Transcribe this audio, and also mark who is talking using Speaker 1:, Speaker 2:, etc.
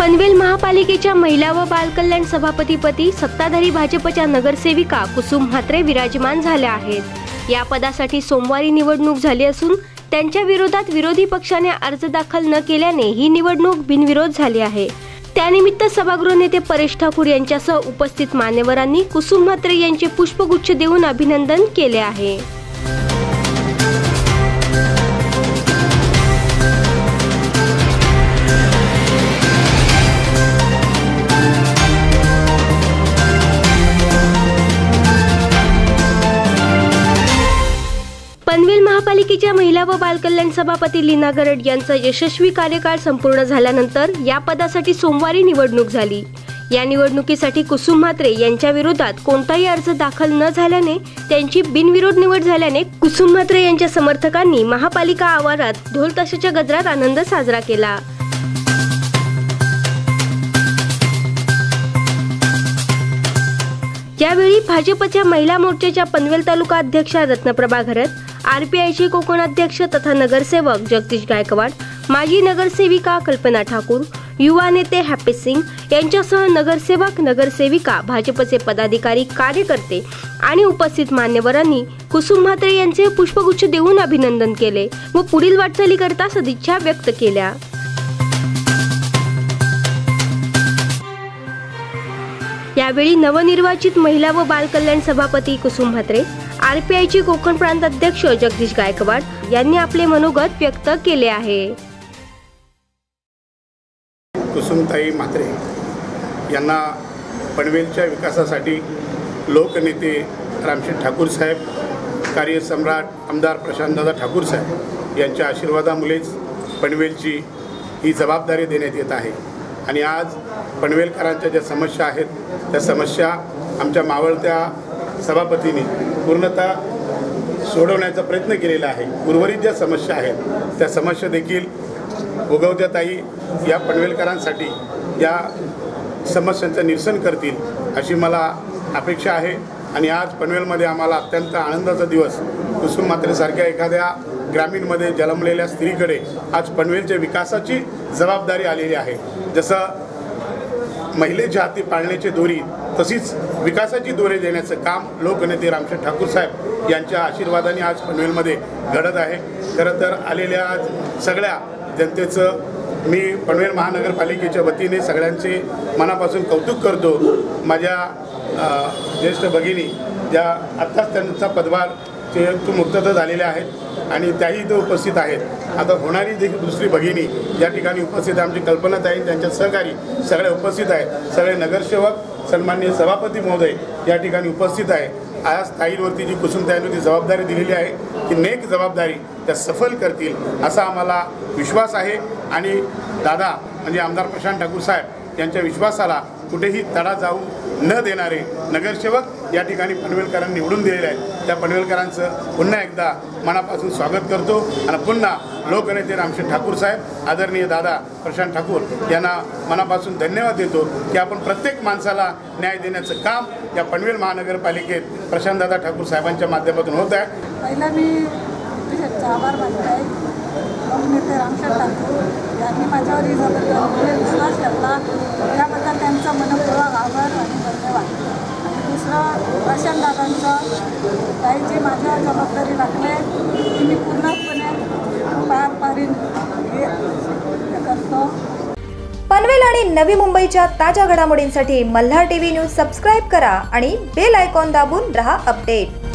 Speaker 1: पनवेल महापालिकेच्या महिला व बालकल्याण सभापतीपदी सत्ताधारी भाजपच्या नगरसेविका कुसुम म्हात्रे विराजमान झाल्या आहेत। या पदासाठी सोमवारी निवडणूक झाली असून त्यांच्या विरोधात विरोधी पक्षाने अर्ज दाखल न केल्याने ही निवडणूक बिनविरोध झाली आहे। त्यानिमित्त सभागृह नेते परेश ठाकूर यांच्यासह उपस्थित मान्यवरांनी कुसुम म्हात्रे यांचे पुष्पगुच्छ देऊन अभिनंदन केले आहे। पनवेल महापालिकेच्या महिला व बालकल्याण सभापती लीना गरड यांचा यशस्वी कार्यकाळ संपूर्ण झाल्यानंतर या पदासाठी सोमवारी निवडणूक झाली। या निवडणुकीसाठी कुसुम म्हात्रे यांच्या विरोधात कोणताही अर्ज दाखल न झाल्याने त्यांची बिनविरोध निवड झाल्याने कुसुम म्हात्रे यांच्या समर्थकांनी महापालिका आवारात ढोल ताशाच्या गजरात आनंद साजरा केला। यावेळी भाजपच्या महिला मोर्चाच्या पनवेल तालुका अध्यक्षा रत्नप्रभा घरत, आरपीआयचे कोकण अध्यक्ष तथा नगरसेवक जगदीश गायकवाड, माजी नगरसेविका कल्पना ठाकूर, युवा नेते हॅपी सिंग यांच्यासह नगरसेवक नगरसेविका, भाजपचे पदाधिकारी, कार्यकर्ते आणि उपस्थित मान्यवरांनी कुसुम म्हात्रे यांचे पुष्पगुच्छ देऊन अभिनंदन केले व पुढील वाटचालीकरता सदिच्छा व्यक्त केल्या। यावेळी नवनिर्वाचित महिला व बालकल्याण सभापती कुसुम म्हात्रे, आरपीआयचे कोकण प्रांत अध्यक्ष जगदीश गायकवाड यांनी आपले मनोगत व्यक्त केले आहे।
Speaker 2: कुसुमताई म्हात्रे यांना पनवेलच्या विकासासाठी लोकनेते रामशेठ ठाकूर साहेब, कार्यसम्राट आमदार प्रशांतदादा ठाकूर साहेब यांच्या आशीर्वादामुळेच पनवेलची ही जबाबदारी देण्यात येत आहे। आणि आज पनवेलकरांच्या ज्या समस्या आहेत त्या समस्या आमच्या मावळत्या सभापतींनी पूर्णतः सोडवण्याचा प्रयत्न केलेला आहे। उर्वरित ज्या समस्या आहेत त्या समस्या देखील उगवत्याताई या पनवेलकरांसाठी या समस्यांचं निरसन करतील अशी मला अपेक्षा आहे। आणि आज पनवेलमध्ये आम्हाला अत्यंत आनंदाचा दिवस, कुसुम म्हात्रेसारख्या एखाद्या ग्रामीणमध्ये जन्मलेल्या स्त्रीकडे आज पनवेलच्या विकासाची जबाबदारी आलेली आहे। जसं महिलेच्या हाती पाळण्याची दोरी तशीच विकासाची दोरी देण्याचं काम लोकनेते रामशेठ ठाकूर साहेब यांच्या आशीर्वादाने आज पनवेलमध्ये घडत आहे। खरं तर आलेल्या आज सगळ्या जनतेचं मी पनवेल महानगरपालिकेच्या वतीने सगळ्यांचे मनापासून कौतुक करतो। माझ्या ज्येष्ठ भगिनी ज्या आत्ताच त्यांचा पदभार ते मुक्तता झालेल्या आहेत आणि त्याही इथं उपस्थित आहेत। आता होणारी देखील दुसरी भगिनी या ठिकाणी उपस्थित आहे, आमची कल्पनाताई त्यांच्या सहकारी सगळे उपस्थित आहेत। सगळे नगरसेवक, सन्माननीय सभापती महोदय या ठिकाणी उपस्थित आहे। आज ताईंवरती जी कुसुमताईंनी ती जबाबदारी दिलेली आहे ती नेक जबाबदारी त्या सफल करतील असा आम्हाला विश्वास आहे। आणि दादा म्हणजे आमदार प्रशांत ठाकूर साहेब यांच्या विश्वासाला कुठेही तडा जाऊ न देणारे नगरसेवक या ठिकाणी पनवेलकरांनी निवडून दिलेले आहेत। त्या पनवेलकरांचं पुन्हा एकदा मनापासून स्वागत करतो आणि पुन्हा लोकनेते रामशेठ ठाकूर साहेब, आदरणीय दादा प्रशांत ठाकूर यांना मनापासून धन्यवाद देतो की आपण प्रत्येक माणसाला न्याय देण्याचं काम या पनवेल महानगरपालिकेत प्रशांतदादा ठाकूर साहेबांच्या माध्यमातून होत आहे।
Speaker 3: पहिला मी आभार मानत आहे लोकनेते रामशेठ ठाकूर यांनी माझ्यावर ही जबाबदारी विश्वास ठेवला त्याबद्दल त्यांचा मनपूर्वक आभार आणि धन्यवाद। आणि दुसरं प्रशांतदादांचं काही जी माझ्यावर जबाबदारी लागली ती मी पूर्णपणे पार पाडीन हे करतो।
Speaker 4: पनवेल आणि नवी मुंबईच्या ताज्या घडामोडींसाठी मल्हार टीव्ही न्यूज सबस्क्राईब करा आणि बेल आयकॉन दाबून रहा अपडेट।